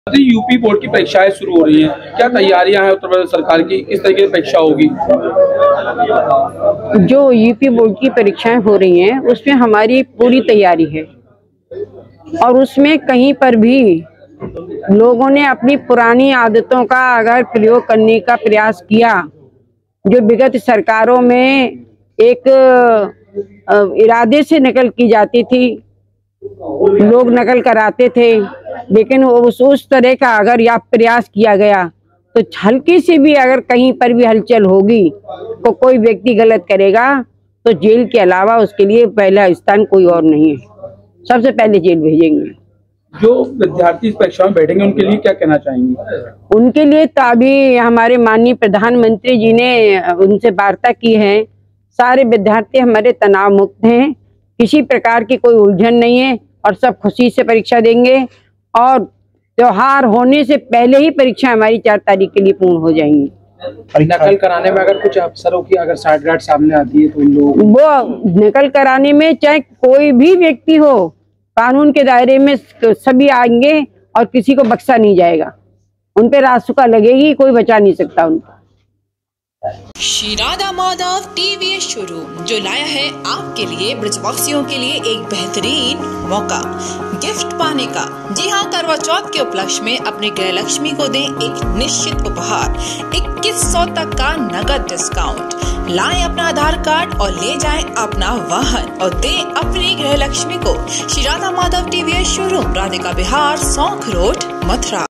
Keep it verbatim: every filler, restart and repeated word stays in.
UP board की परीक्षाएं शुरू हो रही हैं, क्या तैयारियां हैं उत्तर प्रदेश सरकार की, किस तरीके की परीक्षा होगी? जो यूपी बोर्ड की परीक्षाएं हो रही हैं उसमें हमारी पूरी तैयारी है और उसमें कहीं पर भी लोगों ने अपनी पुरानी आदतों का अगर प्रयोग करने का प्रयास किया, जो विगत सरकारों में एक इरादे से नकल की जाती थी, लोग नकल कराते थे, लेकिन उस उस तरह का अगर यह प्रयास किया गया तो हल्की सी भी अगर कहीं पर भी हलचल होगी तो कोई व्यक्ति गलत करेगा तो जेल के अलावा उसके लिए पहला स्थान कोई और नहीं है, सबसे पहले जेल भेजेंगे। जो विद्यार्थी इस परीक्षा में बैठेंगे उनके लिए क्या कहना चाहेंगे? उनके लिए तो अभी हमारे माननीय प्रधानमंत्री जी ने उनसे वार्ता की है। सारे विद्यार्थी हमारे तनाव मुक्त हैं, किसी प्रकार की कोई उलझन नहीं है और सब खुशी से परीक्षा देंगे और त्योहार होने से पहले ही परीक्षा हमारी चार तारीख के लिए पूर्ण हो जाएंगी। नकल कराने में अगर कुछ अफसरों की अगर साठगांठ सामने आती है तो उन लोग वो नकल कराने में चाहे कोई भी व्यक्ति हो, कानून के दायरे में सभी आएंगे और किसी को बख्शा नहीं जाएगा। उन पे रासुका लगेगी, कोई बचा नहीं सकता उनको। श्री राधा माधव टीवीएस शोरूम जो लाया है आपके लिए, ब्रजवासियों के लिए एक बेहतरीन मौका गिफ्ट पाने का। जी हाँ, करवा चौथ के उपलक्ष्य में अपने गृह लक्ष्मी को दें एक निश्चित उपहार, इक्कीस सौ तक का नगद डिस्काउंट। लाएं अपना आधार कार्ड और ले जाएं अपना वाहन और दें अपनी गृह लक्ष्मी को। Shri Radha Madhav TVS showroom, Radhika Vihar, Saunkh road, Mathura.